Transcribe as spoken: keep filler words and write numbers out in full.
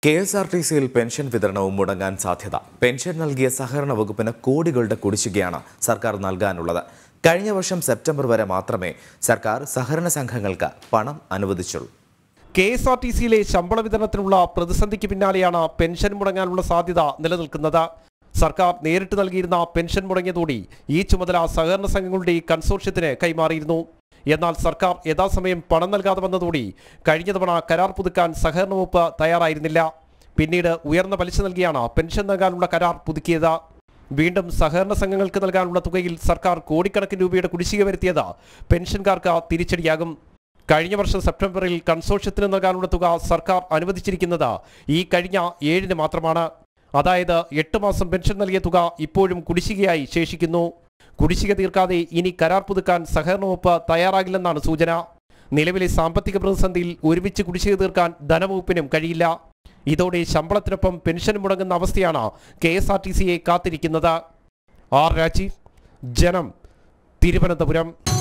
K എസ് ആർ ടി സിയിൽ പെൻഷൻ വിതരണവും മുടങ്ങാൻ സാധ്യത. പെൻഷൻ നൽകിയ സഹകരണ വകുപ്പിന് കോടികളുടെ കുടിശ്ശികയാണ് സർക്കാർ നൽകാനുള്ളത്. കഴിഞ്ഞ വർഷം സെപ്റ്റംബർ വരെ മാത്രമേ സർക്കാർ സഹകരണ സംഘങ്ങൾക്ക് പണം അനുവദിച്ചുള്ളൂ. കെ എസ് ആർ ടി സിയിലെ ശമ്പള വിതരണത്തിനുള്ള പ്രതിസന്ധിക്ക് പിന്നാലെയാണ് പെൻഷൻ മുടങ്ങാനുള്ള സാധ്യത നിലനിൽക്കുന്നത്. സർക്കാർ നേരിട്ട് നൽകിയിരുന്ന പെൻഷൻ മുടങ്ങിയതോടെ ഈ ചുമതല സഹകരണ സംഘങ്ങളുടെ കൺസോർഷ്യത്തിന് കൈമാറിയിരുന്നു. എന്നാൽ സർക്കാർ യഥാസമയം പണം നൽകാതെ വന്നതോടെ കഴിഞ്ഞ തവണ കരാർ പുതുക്കാൻ സഹകരണ വകുപ്പ് തയ്യാറായിരുന്നില്ല. പിന്നീട് ഉയർന്ന പലിശ നൽകിയാണ് പെൻഷൻ നൽകാനുള്ള കരാർ പുതുക്കിയത്. വീണ്ടും സഹകരണ സംഘങ്ങൾക്ക് നൽകാനുള്ള തുകയിൽ സർക്കാർ കോടിക്കണക്കിന് രൂപയുടെ കുടിശ്ശിക വരുത്തിയത് പെൻഷൻകാർക്ക് തിരിച്ചടിയാകും. കഴിഞ്ഞ വർഷം സെപ്റ്റംബറിൽ കൺസോർഷ്യത്തിന് നൽകാനുള്ള തുക സർക്കാർ അനുവദിച്ചിരിക്കുന്നത് ഈ കഴിഞ്ഞ ഏഴിന് മാത്രമാണ്. അതായത് എട്ട് മാസം പെൻഷൻ നൽകിയ തുക ഇപ്പോഴും കുടിശ്ശികയായി ശേഷിക്കുന്നു. കുടിശ്ശിക തീർക്കാതെ ഇനി കരാർ പുതുക്കാൻ സഹകരണ വകുപ്പ് തയ്യാറാകില്ലെന്നാണ് സൂചന. നിലവിലെ സാമ്പത്തിക പ്രതിസന്ധിയിൽ ഒരുമിച്ച് കുടിശ്ശിക തീർക്കാൻ ധനവകുപ്പിനും കഴിയില്ല. ഇതോടെ ശമ്പളത്തിനൊപ്പം പെൻഷൻ മുടങ്ങുന്ന അവസ്ഥയാണ് കെ എസ് ആർ ടി സിയെ കാത്തിരിക്കുന്നത്. ആർ രാജീവ്, ജനം, തിരുവനന്തപുരം.